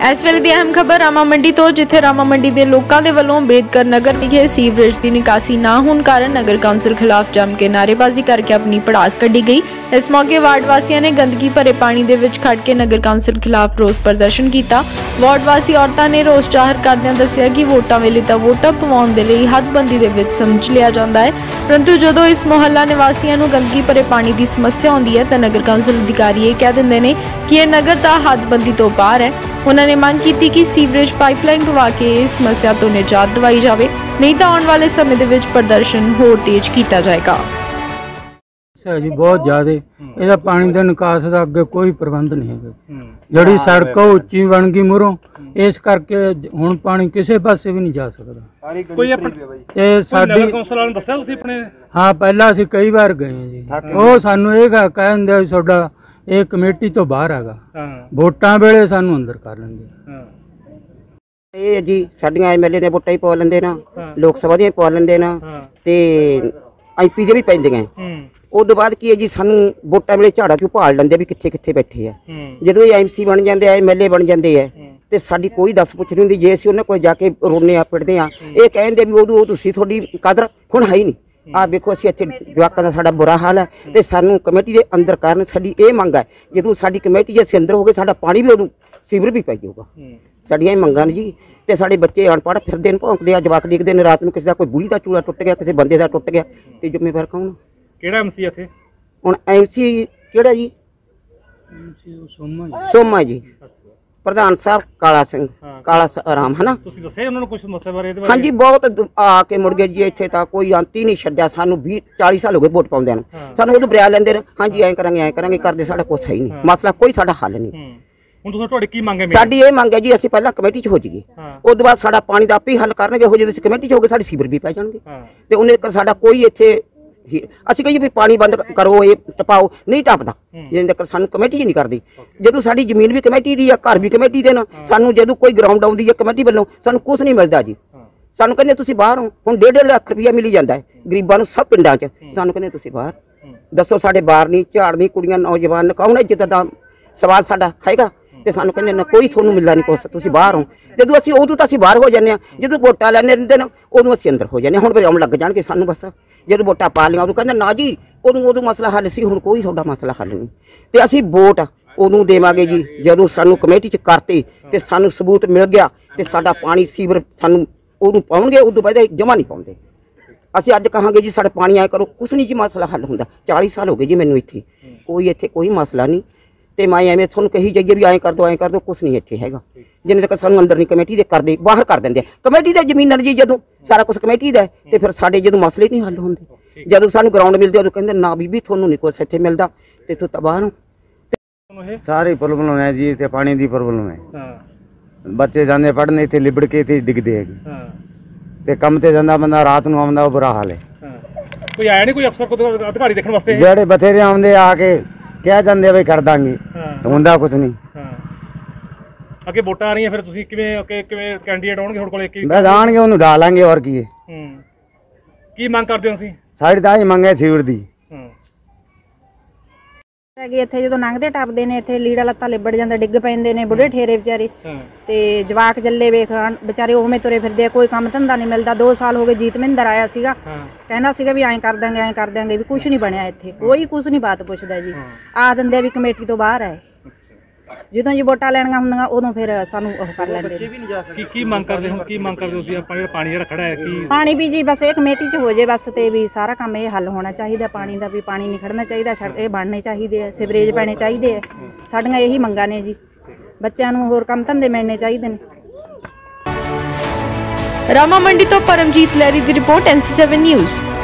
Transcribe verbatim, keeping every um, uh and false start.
इस वेले दी अहम खबर रामा मंडी तो, जिथे रामा मंडी के लोगों के वलों अंबेडकर नगर विखे सीवरेज की निकासी ना होने कारण नगर कौंसल खिलाफ जम के नारेबाजी करके अपनी भड़ास कढ़ी गई। इस मौके वार्ड वासियों ने गंदगी भरे पानी दे विच खड़ के नगर कौंसल खिलाफ रोस प्रदर्शन किया। वार्ड वासी औरतां ने रोस जाहिर करदिआं दस्सिआ कि वोटां वेले तां वोटां पवाउण दे लई हदबंदी दे विच समझ लिया जांदा है, परंतु जदों इस मुहल्ला निवासियों नूं गंदगी भरे पानी की समस्या आउंदी है तां नगर कौंसल अधिकारी ये कह दिंदे ने कि यह नगर दा हदबंदी तो बाहर है। उन्होंने मांग की कि सीवरेज पाइपलाइन पवा के इस समस्या तो निजात दिवाई जाए, नहीं तो आने वाले समय दे विच प्रदर्शन होर तेज किया जाएगा। जी बहुत ज्यादा ਇਹਦਾ पानी के निकास का अगे कोई प्रबंध नहीं है। ਜਿਹੜੀ सड़क ਉੱਚੀ बन गई मुरों, इस करके ਹੁਣ पानी किसी पासे भी नहीं जा सकता। ਕੋਈ ਤੇ ਸਾਡੀ ਕੌਂਸਲ ਵਾਲਿਆਂ ਨੂੰ ਦੱਸਿਆ ਤੁਸੀਂ ਆਪਣੇ? हाँ पहला ਅਸੀਂ कई बार गए हैं जी, ਉਹ ਸਾਨੂੰ ਇਹ ਕਹਿੰਦੇ ਵੀ ਤੁਹਾਡਾ ਇਹ ਕਮੇਟੀ ਤੋਂ ਬਾਹਰ ਹੈਗਾ, ਵੋਟਾਂ ਵੇਲੇ ਸਾਨੂੰ ਅੰਦਰ ਕਰ ਲੈਂਦੇ। ਇਹ ਜੀ ਸਾਡੀਆਂ ਐਮਐਲਏ ਨੇ ਵੋਟਾਂ ਹੀ ਪਵਾ ਲੈਂਦੇ ਨਾ, ਲੋਕ ਸਭਾ ਦੀਆਂ ਪਵਾ ਲੈਂਦੇ ਨਾ, ਤੇ ਆਈਪੀ ਦੇ ਵੀ ਪੈਂਦੀਆਂ। ਉਸ ਤੋਂ ਬਾਅਦ ਕੀ ਹੈ ਜੀ, ਸਾਨੂੰ ਵੋਟਾਂ ਵੇਲੇ ਝਾੜਾ ਚੋਂ ਭਾਲ ਲੈਂਦੇ ਵੀ ਕਿੱਥੇ ਕਿੱਥੇ ਬੈਠੇ ਆ। ਜਦੋਂ ਇਹ ਐਮਸੀ ਬਣ ਜਾਂਦੇ ਆ, ਐਮਐਲਏ ਬਣ ਜਾਂਦੇ ਆ, ਤੇ ਸਾਡੀ ਕੋਈ ਦੱਸ ਪੁੱਛ ਨਹੀਂ ਹੁੰਦੀ। ਜੇ ਅਸੀਂ ਉਹਨਾਂ ਕੋਲ ਜਾ ਕੇ ਰੋਨੇ ਆ ਪਿੱਟਦੇ ਆ, ਇਹ ਕਹਿੰਦੇ ਵੀ ਉਦੋਂ ਤੁਸੀਂ ਤੁਹਾਡੀ ਕਦਰ ਹੁਣ ਹੈ ਹੀ ਨਹੀਂ। ਆ ਵੇਖੋ ਅਸੀਂ ਇੱਥੇ ਜਵਾਕਾਂ ਦਾ ਸਾਡਾ ਬੁਰਾ ਹਾਲ ਹੈ, ਤੇ ਸਾਨੂੰ ਕਮੇਟੀ ਦੇ ਅੰਦਰ ਕਾਰਨ ਸਾਡੀ ਇਹ ਮੰਗ ਹੈ, ਜਦੋਂ ਸਾਡੀ ਕਮੇਟੀ ਜੇ ਅਸੀਂ ਅੰਦਰ ਹੋ ਗਏ ਸਾਡਾ ਪਾਣੀ ਵੀ ਉਦੋਂ ਸੀਵਰ ਵੀ ਪੈ ਜਾਊਗਾ। ਸਾਡੀਆਂ ਇਹ ਮੰਗਾਂ ਨੇ ਜੀ। ਤੇ ਸਾਡੇ ਬੱਚੇ ਅਨਪੜ੍ਹ ਫਿਰਦੇ ਨੇ, ਭੌਂਕਦੇ ਆ, ਜਵਾਕ ਡਿੱਗਦੇ ਨੇ ਰਾਤ ਨੂੰ, ਕਿਸੇ ਦਾ ਕੋਈ ਬੁੜੀ ਦਾ ਚੂੜਾ ਟੁੱਟ ਗਿਆ, ਕਿਸੇ ਬੰਦੇ ਦਾ ਟੁੱਟ ਗਿਆ, ਤੇ ਜ਼ਿੰਮੇਵਾਰ ਕੌਣ? ਕਿਹੜਾ ਐਮਸੀ ਇੱਥੇ ਹੁਣ ਐਮਸੀ ਕਿਹੜਾ ਜੀ? ਸੋਮਾ ਜੀ, प्रधान साहब काला सिंह, काला राम है ना। ਤੁਸੀਂ ਦੱਸਿਆ ਉਹਨਾਂ ਨੂੰ ਕੁਝ ਸਮੱਸਿਆ ਬਾਰੇ? हाँ जी बहुत आ के मुड़ गए जी, इत्थे तां कोई अंत ही नहीं छड्डिया। सानू बीस चालीस साल हो गए वोट पाउंदे नूं, सानू उदों बरिया लैंदे ने, हाँ जी ऐ करांगे ऐ करांगे करदे, साडा कुछ है ही नहीं, मसला कोई साडा हल नहीं। ਹੁਣ ਤੁਸੀਂ ਤੁਹਾਡੀ ਕੀ ਮੰਗ ਹੈ? साडी ये मंग है जी, ਅਸੀਂ ਪਹਿਲਾਂ ਕਮੇਟੀ 'ਚ ਹੋ ਜਾਈਏ, ਉਸ ਤੋਂ ਬਾਅਦ ਸਾਡਾ ਪਾਣੀ ਦਾ ਆਪੇ ਹੱਲ ਕਰਨਗੇ। ਹੋ ਜੇ ਅਸੀਂ ਕਮੇਟੀ 'ਚ ਹੋ ਗਏ ਸਾਡੀ ਸੀਵਰ ਵੀ ਪੈ ਜਾਣਗੇ, ਤੇ ਉਹਨੇ ਕਰ ਸਾਡਾ ਕੋਈ ਇੱਥੇ ਅਸੀਂ ਕਹੀਏ ਵੀ ਪਾਣੀ ਬੰਦ ਕਰੋ, ਇਹ ਟਪਾਓ, ਨਹੀਂ ਟੱਪਦਾ ਜਿੰਨੇ ਤੱਕ ਸਾਨੂੰ ਕਮੇਟੀ ਹੀ ਨਹੀਂ ਕਰਦੀ। ਜਦੋਂ ਸਾਡੀ ਜ਼ਮੀਨ ਵੀ ਕਮੇਟੀ ਦੀ ਆ, ਘਰ ਵੀ ਕਮੇਟੀ ਦੇ ਨਾ, ਸਾਨੂੰ ਜਦੋਂ ਕੋਈ ਗਰਾਊਂਡ ਆਉਂਦੀ ਹੈ ਕਮੇਟੀ ਵੱਲੋਂ ਸਾਨੂੰ ਕੁਝ ਨਹੀਂ ਮਿਲਦਾ ਜੀ। ਸਾਨੂੰ ਕਹਿੰਦੇ ਤੁਸੀਂ ਬਾਹਰ ਹੋ, ਹੁਣ ਡੇਢ ਡੇਢ ਲੱਖ ਰੁਪਇਆ ਮਿਲੀ ਜਾਂਦਾ ਹੈ ਗਰੀਬਾਂ ਨੂੰ ਸਭ ਪਿੰਡਾਂ 'ਚ, ਸਾਨੂੰ ਕਹਿੰਦੇ ਤੁਸੀਂ ਬਾਹਰ ਦੱਸੋ। ਸਾਡੇ ਬਾਹਰ ਨਹੀਂ, ਝਾੜ ਨਹੀਂ, ਕੁੜੀਆਂ ਨੌਜਵਾਨ ਕੌਣ ਹੈ ਜਿੱਦਾਂ ਦਾ ਸਵਾਲ ਸਾਡਾ ਹੈਗਾ, ਤੇ ਸਾਨੂੰ ਕਹਿੰਦੇ ਨਾ ਕੋਈ ਤੁਹਾਨੂੰ ਮਿਲਦਾ ਨਹੀਂ ਕੁਛ, ਤੁਸੀਂ ਬਾਹਰ ਹੋ। ਜਦੋਂ ਅਸੀਂ ਉਦੋਂ ਤਾਂ ਅਸੀਂ ਬਾਹਰ ਹੋ ਜਾਂਦੇ ਹਾਂ, ਜਦੋਂ ਵੋਟਾਂ ਲੈਣੇ ਦਿੰਦੇ ਨਾ ਉਦੋਂ ਅਸੀਂ ਅੰਦਰ ਹੋ ਜਾਂਦੇ ਹਾਂ। ਹੁਣ ਫਿਰ ਆਉਣ ਲੱਗ ਜਾਣਗੇ ਸਾਨੂੰ ਬਸ, ਜਦੋਂ ਵੋਟਾਂ ਪਾ ਲਈਆਂ ਉਦੋਂ ਕਹਿੰਦੇ ਨਾ ਜੀ ਉਦੋਂ ਉਦੋਂ ਮਸਲਾ ਹੱਲ ਸੀ, ਹੁਣ ਕੋਈ ਤੁਹਾਡਾ ਮਸਲਾ ਹੱਲ ਨਹੀਂ। ਤੇ ਅਸੀਂ ਵੋਟ ਉਦੋਂ ਦੇਵਾਂਗੇ ਜੀ ਜਦੋਂ ਸਾਨੂੰ ਕਮੇਟੀ 'ਚ ਕਰਤੇ ਤੇ ਸਾਨੂੰ ਸਬੂਤ ਮਿਲ ਗਿਆ, ਤੇ ਸਾਡਾ ਪਾਣੀ ਸੀਵਰ ਸਾਨੂੰ ਉਦੋਂ ਪਾਉਣਗੇ, ਉਦੋਂ ਬਾਅਦ ਜਮ੍ਹਾਂ ਨਹੀਂ ਪਾਉਂਦੇ। ਅਸੀਂ ਅੱਜ ਕਹਾਂਗੇ ਜੀ ਸਾਡਾ ਪਾਣੀ ਆਇਆ ਕਰੋ, ਕੁਛ ਨਹੀਂ ਜੀ ਮਸਲਾ ਹੱਲ ਹੁੰਦਾ। ਚਾਲੀ ਸਾਲ ਹੋ ਗਏ ਜੀ ਮੈਨੂੰ ਇੱਥੇ, ਕੋਈ ਇੱਥੇ ਕੋਈ ਮਸਲਾ ਨਹੀਂ। ਤੇ ਮੈਂ ਐਵੇਂ ਤੁਹਾਨੂੰ ਕਹੀ ਜਾਈਏ ਵੀ ਐਂ ਕਰ ਦੋ ਐਂ ਕਰ ਦੋ, ਕੁਛ ਨਹੀਂ ਇੱਥੇ ਹੈਗਾ। ਜਿੰਨੇ ਤੱਕ ਸਾਨੂੰ ਅੰਦਰ ਨਹੀਂ ਕਮੇਟੀ ਦੇ ਕਰਦੇ, ਬਾਹਰ ਕਰ ਦਿੰਦੇ ਆ। ਕਮੇਟੀ ਦੇ ਜ਼ਮੀਨਾਂ ਜੀ ਜਦੋਂ ਸਾਰਾ ਕੁਛ ਕਮੇਟੀ ਦਾ, ਤੇ ਫਿਰ ਸਾਡੇ ਜਦੋਂ ਮਸਲੇ ਨਹੀਂ ਹੱਲ ਹੁੰਦੇ, ਜਦੋਂ ਸਾਨੂੰ ਗਰਾਊਂਡ ਮਿਲਦੇ ਉਦੋਂ ਕਹਿੰਦੇ ਨਾ ਬੀਬੀ ਤੁਹਾਨੂੰ ਨਹੀਂ ਕੁਛ ਇੱਥੇ ਮਿਲਦਾ, ਤੇ ਤੂੰ ਤਾਂ ਬਾਹਰ ਹੋ। ਸਾਰੀ ਪ੍ਰੋਬਲਮ ਹੈ ਜੀ, ਇੱਥੇ ਪਾਣੀ ਦੀ ਪ੍ਰੋਬਲਮ ਹੈ। ਬੱਚੇ ਜਾਂਦੇ ਪੜ੍ਹਨ, ਇੱਥੇ ਲਿਬੜ ਕੇ ਇੱਥੇ ਡਿੱਗਦੇ ਹੈਗੇ, ਤੇ ਕੰਮ ਤੇ ਜਾਂਦਾ ਬੰਦਾ ਰਾਤ ਨੂੰ ਆਉਂਦਾ, ਉਹ ਬੁਰਾ ਹਾਲ ਹੈ। ਕੋਈ ਆਇਆ ਨਹੀਂ, ਕੋਈ ਅਫਸਰ ਕੋਈ ਅਧਿਕਾਰੀ ਦੇਖਣ ਵਾਸਤੇ? ਜਿਹੜੇ ਬਥੇਰੇ ਆਉਂਦੇ ਆ ਕੇ ਕਹਿ ਜਾਂਦੇ ਬਈ ਕਰ ਦਾਂਗੇ, ਹੁੰਦਾ ਕੁਛ ਨਹੀਂ। ਅੱਗੇ ਵੋਟਾਂ ਆ ਰਹੀਆਂ, ਫਿਰ ਤੁਸੀਂ ਕਿਵੇਂ ਕਿਵੇਂ ਕੈਂਡੀਡੇਟ ਆਉਣਗੇ ਤੁਹਾਡੇ ਕੋਲ? ਇੱਕ ਬਸ ਆਣਗੇ, ਉਹਨੂੰ ਡਾਲਾਂਗੇ, ਹੋਰ ਕੀ ਹੈ। ਕੀ ਮੰਗ ਕਰਦੇ ਹੋ ਤੁਸੀਂ? ਸਾਡੀ ਤਾਂ ਇਹ ਮੰਗ ਹੈ ਸੀਵਰ ਦੀ। ਇੱਥੇ ਜਦੋਂ ਲੰਘਦੇ ਟੱਪਦੇ ਨੇ, ਇੱਥੇ ਲੀੜਾ ਲੱਤਾਂ ਲਿਬੜ ਜਾਂਦਾ, ਡਿੱਗ ਪੈਂਦੇ ਨੇ ਬੁੱਢੇ ਠੇਰੇ ਵਿਚਾਰੇ, ਤੇ ਜਵਾਕ ਜੱਲੇ ਵੇਖ ਵਿਚਾਰੇ ਉਵੇਂ ਤੁਰੇ ਫਿਰਦੇ ਆ, ਕੋਈ ਕੰਮ ਧੰਦਾ ਨਹੀਂ ਮਿਲਦਾ। ਦੋ ਸਾਲ ਹੋ ਗਏ ਜੀਤ ਮਹਿੰਦਰ ਆਇਆ ਸੀਗਾ, ਕਹਿੰਦਾ ਸੀਗਾ ਵੀ ਐਂ ਕਰ ਦਾਂਗੇ ਐਂ ਕਰ ਦਾਂਗੇ, ਵੀ ਕੁਛ ਨਹੀਂ ਬਣਿਆ ਇੱਥੇ, ਕੋਈ ਕੁਛ ਨਹੀਂ ਬਾਤ ਪੁੱਛਦਾ ਜੀ। ਆ ਦਿੰਦੇ ਵੀ ਕਮੇਟੀ ਤੋਂ ਬਾਹਰ ਹੈ, ਜਦੋਂ ਜੀ ਵੋਟਾਂ ਲੈਣੀਆਂ ਹੁੰਦੀਆਂ ਉਦੋਂ ਫਿਰ ਸਾਨੂੰ ਉਹ ਕਰ ਲੈਂਦੇ ਨੇ। ਕੀ ਕੀ ਮੰਗ ਕਰਦੇ ਹੋ? ਕੀ ਮੰਗ ਕਰਦੇ ਹੋ ਤੁਸੀਂ? ਆਪਾਂ ਜਿਹੜਾ ਪਾਣੀ ਜਿਹੜਾ ਖੜਾ ਹੈ, ਕੀ ਪਾਣੀ ਵੀ ਜੀ ਬਸ ਇਹ ਕਮੇਟੀ 'ਚ ਹੋ ਜੇ ਬਸ, ਤੇ ਵੀ ਸਾਰਾ ਕੰਮ ਇਹ ਹੱਲ ਹੋਣਾ ਚਾਹੀਦਾ। ਪਾਣੀ ਦਾ ਵੀ ਪਾਣੀ ਨਹੀਂ ਖੜਨਾ ਚਾਹੀਦਾ, ਇਹ ਬਣਨੇ ਚਾਹੀਦੇ ਆ, ਸੀਵਰੇਜ ਪੈਣੇ ਚਾਹੀਦੇ ਆ। ਸਾਡੀਆਂ ਇਹੀ ਮੰਗਾਂ ਨੇ ਜੀ, ਬੱਚਿਆਂ ਨੂੰ ਹੋਰ ਕੰਮ ਧੰਦੇ ਮਿਲਣੇ ਚਾਹੀਦੇ ਨੇ। ਰਾਮਾ ਮੰਡੀ ਤੋਂ ਪਰਮਜੀਤ ਲਹਿਰੀ ਦੀ report N C seven news.